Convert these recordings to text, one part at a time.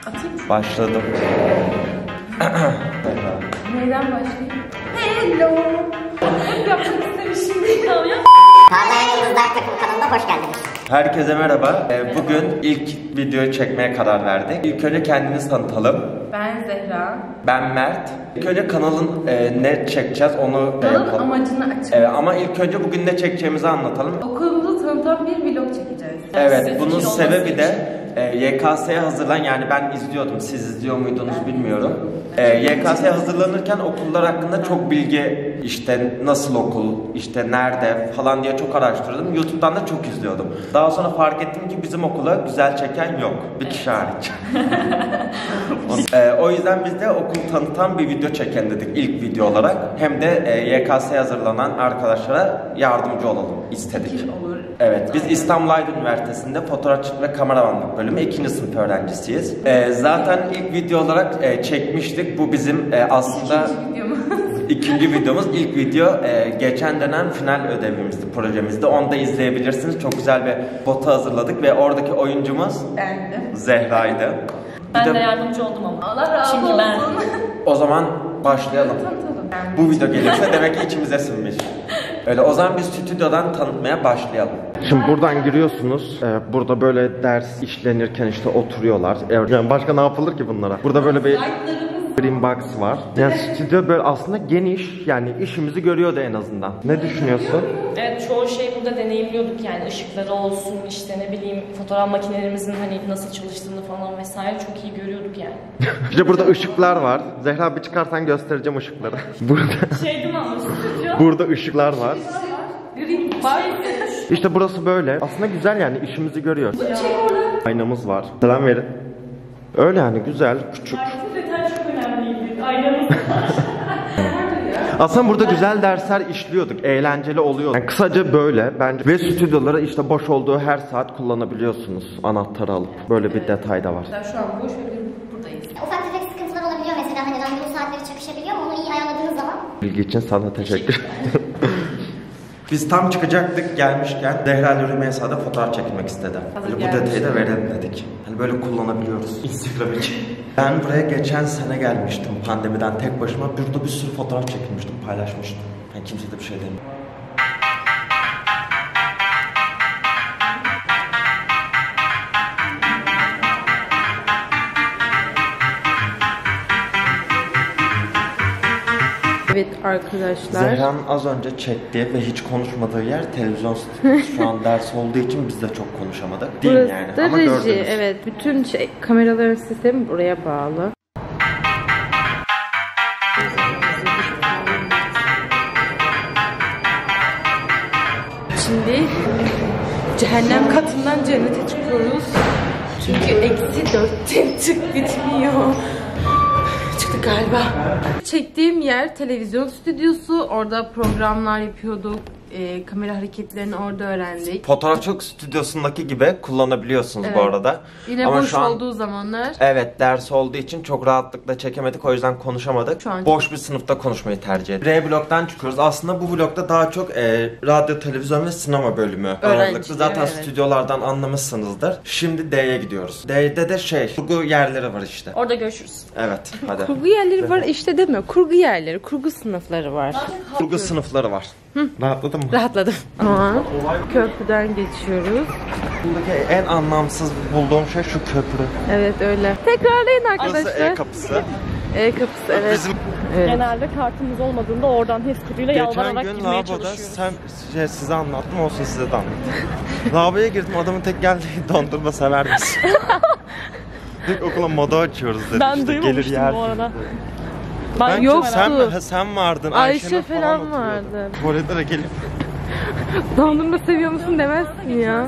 Atayım mı? Başladım. Neyden başlayayım? Hello. Hep yapmak istemişim ya. Parlayan Yıldızlar Takım kanalına hoş geldiniz. Herkese merhaba. Bugün ilk videoyu çekmeye karar verdik. İlk önce kendimizi tanıtalım. Ben Zehra. Ben Mert. İlk önce kanalın ne çekeceğiz onu Kanalın yapalım. amacını açıklayalım. Ama ilk önce bugün ne çekeceğimizi anlatalım. Okulumuzu tanıtan bir vlog çekeceğiz. Evet, bunun sebebi de YKS'ye hazırlan, yani ben izliyordum, siz izliyor muydunuz bilmiyorum. YKS'ye hazırlanırken okullar hakkında çok bilgi, işte nasıl okul, işte nerede falan diye çok araştırdım. YouTube'dan da çok izliyordum. Daha sonra fark ettim ki bizim okula güzel çeken yok, bir kişi hariç. O yüzden biz de okul tanıtan bir video çeken dedik ilk video olarak. Hem de YKS'ye hazırlanan arkadaşlara yardımcı olalım istedik. Olur. Evet, biz İstanbul Aydın Üniversitesi'nde fotoğrafçılık ve kameramanlık bölümü 2. sınıf öğrencisiyiz. Zaten ilk video olarak çekmiştik. Bu bizim aslında ikinci videomuz. İlk video geçen dönem final ödevimizdi, projemizdi. Onu da izleyebilirsiniz. Çok güzel bir foto hazırladık ve oradaki oyuncumuz Zehra'ydı. Ben de yardımcı oldum ama. Allah razı Çünkü olsun. ben... O zaman başlayalım. Bu video gelirse demek ki içimize sinmiş. Öyle, o zaman biz stüdyodan tanıtmaya başlayalım. Şimdi buradan giriyorsunuz. Burada böyle ders işlenirken işte oturuyorlar. Yani başka ne yapılır ki bunlara? Burada böyle bir green box var. Yani stüdyo böyle aslında geniş. Yani işimizi görüyordu en azından. Ne düşünüyorsun? Evet, çoğu şey burada deneyimliyorduk yani. Işıkları olsun, işte ne bileyim fotoğraf makinelerimizin hani nasıl çalıştığını falan vesaire çok iyi görüyorduk yani. İşte burada ışıklar var. Zehra bir çıkarsan göstereceğim ışıkları. Burada Şeydi mi ama stüdyo? burada ışıklar var. Green var. İşte burası böyle. Aslında güzel, yani işimizi görüyor. Aynamız var. Selam verin. Öyle yani, güzel, küçük. Bu detay çok önemliydi. Aynamız var. Aslında burada güzel dersler işliyorduk, eğlenceli oluyor. Yani kısaca böyle bence. Ve stüdyoları işte boş olduğu her saat kullanabiliyorsunuz anahtarı alıp. Böyle bir detay da var. Şu an boş ve buradayız. Ufak tefek sıkıntılar olabiliyor mesela, hani randevu saatleri çakışabiliyor ama onu iyi ayarladığınız zaman. Bilgi için sana teşekkür ederim. Biz tam çıkacaktık, gelmişken Zehra ile Rümeysa'da fotoğraf çekilmek istedi. Bu detayı da verelim dedik. Hani böyle kullanabiliyoruz Instagram için. Ben buraya geçen sene gelmiştim pandemiden tek başıma. Burada bir sürü fotoğraf çekilmiştim, paylaşmıştım. Yani kimse de bir şey demiyor. Evet arkadaşlar. Zehra'nın az önce çektiği ve hiç konuşmadığı yer televizyon stüdyosu. Şu an ders olduğu için biz de çok konuşamadık. Değil Burası yani. da Ama reji. gördünüz. Evet, bütün kameraların sistemi buraya bağlı. Şimdi cehennem katından cennete çıkıyoruz. Çünkü -4'te çık bitmiyor. Çıktık galiba. Çektiğim yer televizyon stüdyosu. Orada programlar yapıyorduk. Kamera hareketlerini orada öğrendik. Fotoğrafçılık stüdyosundaki gibi kullanabiliyorsunuz bu arada. Yine ama boş şu an, olduğu zamanlar. evet, ders olduğu için çok rahatlıkla çekemedik, o yüzden konuşamadık. Şu an boş bir sınıfta konuşmayı tercih ettik. R bloktan çıkıyoruz. Aslında bu blokta daha çok radyo, televizyon ve sinema bölümü ağırlıklı. Zaten evet. Stüdyolardan anlamışsınızdır. Şimdi D'ye gidiyoruz. D'de de kurgu yerleri var işte. Orada görüşürüz. Evet, hadi. Kurgu yerleri var işte, demiyor. Kurgu yerleri, kurgu sınıfları var. Kurgu sınıfları var. Rahatladın mı? Rahatladım. Ama köprüden geçiyoruz. Buradaki en anlamsız bulduğum şey şu köprü. Evet öyle. Tekrarlayın arkadaşlar. Burası E-kapısı. E-kapısı, evet. Bizim Evet. Genelde kartımız olmadığında oradan HES koduyla geçen yalvararak gün girmeye lavaboda çalışıyoruz. size anlattım, olsun size de anlattım. Lavaboya girdim, adamın tek geldiği dondurma sever misin? İlk okula moda açıyoruz dedi. Ben işte, duymamıştım gelir bu yer. arada. Ben Yok, sen vardın. Ayşe falan falan vardı. Tuvaletlere gelip Dondurma seviyor musun demezsin ya.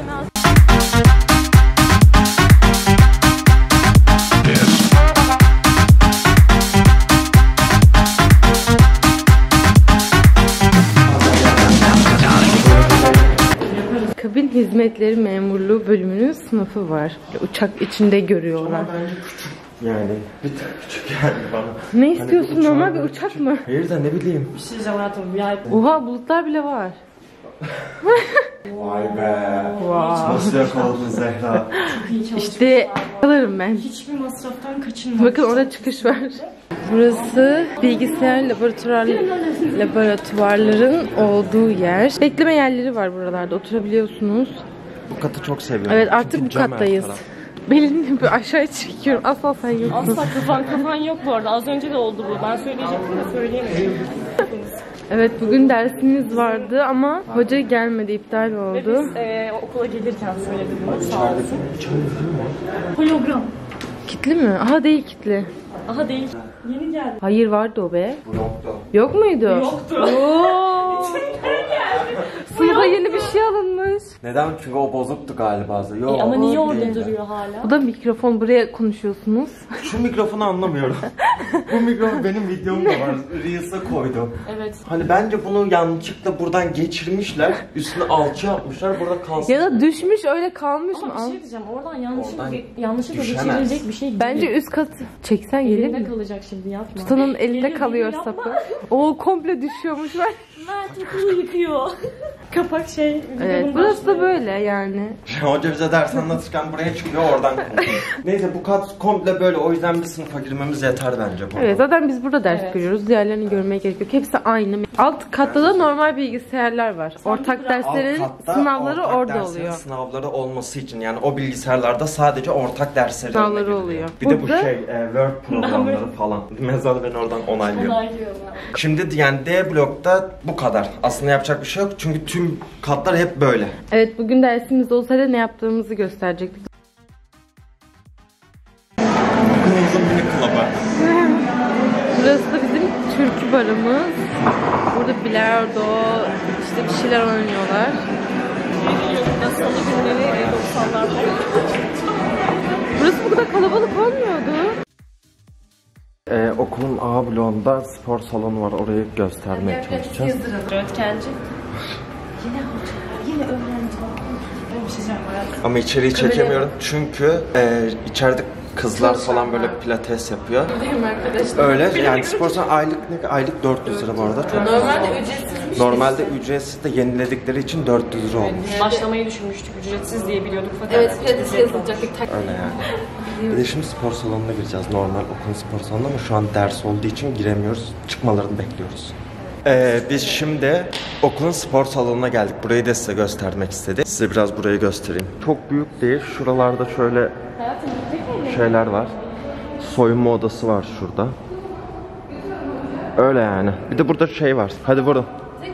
Kabin hizmetleri memurluğu bölümünün sınıfı var. Uçak içinde görüyorlar. ama bence küçük. Yani bir tık küçük yani bana. Ne istiyorsun, normal bir uçak mı? Hayır da ne bileyim. Bir şey diyeceğim hayatım. Ya. Oha, bulutlar bile var. Vay be. Nasıl yakaladın Zehra? İşte Alırım ben. Hiçbir masraftan kaçınmadım. Bakın orada çıkış var. Burası bilgisayar laboratuvarların olduğu yer. Bekleme yerleri var buralarda. Oturabiliyorsunuz. Bu katı çok seviyorum. Evet artık Çünkü bu cam her kattayız. taraf. Belini bir aşağıya çekiyorum. Asla sen yoksun. Asla kafan yok bu arada. Az önce de oldu bu. Ben söyleyecektim de söyleyemedim. Evet bugün dersimiz vardı ama hoca gelmedi, iptal Ve oldu. biz okula gelirken söyledim bunu. Sağ olsun. Hologram. Kitli mi? Aha değil kitli. Aha değil. Yeni geldi. Hayır vardı o be. Bu yoktu. Yok muydu? Yoktu. Oo. Sınıfa yeni bir şey alınmış. Neden? Çünkü o bozuktu galiba. Yok. Ama niye orada değildi. duruyor hala? Bu da mikrofon, buraya konuşuyorsunuz. Şu mikrofonu anlamıyorum. Bu mikrofon benim videomda var. Reels'a koydum. Evet. Hani bence bunu yanlışlıkla buradan geçirmişler. Üstüne alçı yapmışlar. Burada kalsın. Ya da düşmüş öyle kalmış mı? Ama bir şey diyeceğim. Oradan yanlışlıkla düşemez. geçirilecek bir şey değil. Bence üst katı çeksen gelir elinde mi? kalacak şimdi yapma. Tutanın elinde Geliyor, kalıyor geliyor, yapma. sapı. Oo komple düşüyormuş ver. Mert okulu yıkıyor. Kapak şey. Evet burası da böyle yani. Hoca bize ders anlatırken buraya çıkıyor, oradan konuşuyor. Neyse bu kat komple böyle, o yüzden bir sınıfa girmemiz yeter bence. Evet zaten biz burada ders Evet. görüyoruz. Diğerlerini görmeye gerek yok. Hepsi aynı. Alt katta da normal bilgisayarlar var. Ortak derslerin sınavları orada oluyor. Sınavları olması için yani o bilgisayarlarda sadece ortak dersleri Sınavları oluyor. Bir de bu Burada- Word programları falan. Mezar beni oradan onaylıyor. Onaylıyorlar. Şimdi yani D blokta bu kadar. Aslında yapacak bir şey yok çünkü tüm katlar hep böyle. Evet bugün dersimiz olsaydı ne yaptığımızı gösterecektik. Okulumuzun mini klaba. Burası da bizim türkü barımız. Burada bilardo, işte bir şeyler oynuyorlar. Salı günleri 90'larda. Burası bu kadar kalabalık olmuyordu. Okulun A bloğunda spor salonu var. Orayı göstermeye çalışacağız. Öğretkenci. Yine öğrenci var. Ben bir şey diyeceğim hayatım. Ama içeriği çekemiyorum çünkü içeride kızlar falan böyle pilates yapıyor. Benim arkadaşlar. Öyle yani spor salonu aylık 400 lira bu arada. Çok Normalde ücretsiz. Normalde ücretsiz de yeniledikleri için 400 lira olmuş. Başlamayı düşünmüştük. Ücretsiz diye biliyorduk fakat. Evet pilates yazılacaktık. Öyle yani. Bir de şimdi spor salonuna gireceğiz. Normal okulun spor salonuna ama şu an ders olduğu için giremiyoruz. Çıkmalarını bekliyoruz. Biz şimdi okulun spor salonuna geldik. Burayı da size göstermek istedik. Size biraz burayı göstereyim. Çok büyük değil. Şuralarda şöyle şeyler var. Soyunma odası var şurada. Öyle yani. Bir de burada şey var. Hadi vurun.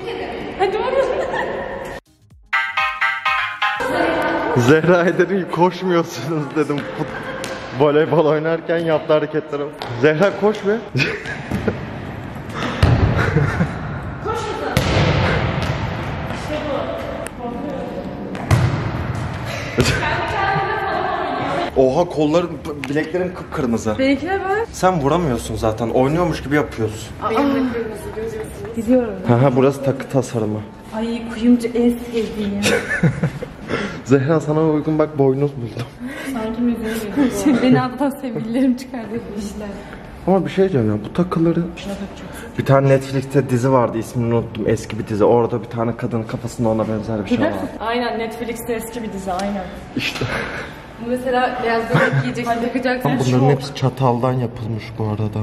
Zehra dedim koşmuyorsunuz dedim. Voleybol oynarken yaptığı hareketlerim. Zehra koş be. Oha kollarım, bileklerim kıpkırmızı. Benimkine bak. Sen vuramıyorsun zaten. Oynuyormuş gibi yapıyorsun. Gidiyorum. Haha burası takı tasarımı. Ay kuyumcu en sevdiğim. Zehra sana uygun bak boynuz buldum. Sanki müzeye gidiyor. Şimdi beni adadan sevgililerim çıkardı işler. Ama bir şey diyeceğim ya, bu takıları... Bir tane Netflix'te dizi vardı, ismini unuttum, eski bir dizi. Orada bir tane kadının kafasında ona benzer bir şey var. Aynen, Netflix'te eski bir dizi aynen. İşte. Mesela beyaz gömlek giyeceksin, takacaksın. Bunların hepsi çataldan yapılmış bu arada.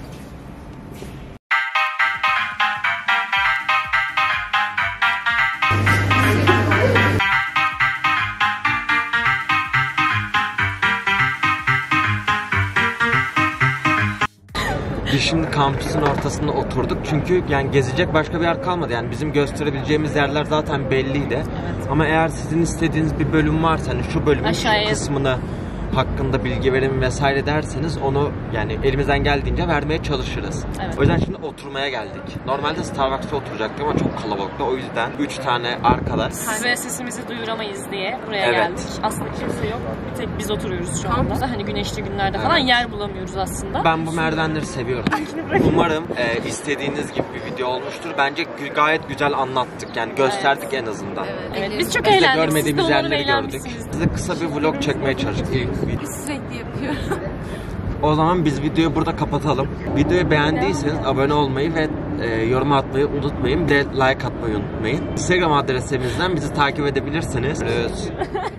Biz şimdi kampüsün ortasında oturduk çünkü yani gezecek başka bir yer kalmadı, yani bizim gösterebileceğimiz yerler zaten belliydi. Evet. Ama eğer sizin istediğiniz bir bölüm varsa, hani şu bölümün şu kısmını hakkında bilgi verin vesaire derseniz onu yani elimizden geldiğince vermeye çalışırız. Evet. O yüzden şimdi oturmaya geldik. Normalde Starbucks'ta oturacaktık ama çok kalabalıktı, o yüzden 3 tane arkadaş. Size sesimizi duyuramayız diye buraya geldik. Aslında kimse yok. Bir tek biz oturuyoruz şu anda. Hani güneşli günlerde falan yer bulamıyoruz aslında. Ben bu merdivenleri seviyorum. Umarım istediğiniz gibi bir video olmuştur. Bence gayet güzel anlattık, yani gösterdik en azından. Evet, biz çok Biz de eğlendik. görmediğimiz Siz de umarım yerleri gördük. eğlenmişsiniz. Size kısa bir vlog çekmeye çalıştık. Sürekli yapıyorum. O zaman biz videoyu burada kapatalım. Videoyu beğendiyseniz abone olmayı ve yorum atmayı unutmayın. Bir de like atmayı unutmayın. Instagram adresimizden bizi takip edebilirsiniz.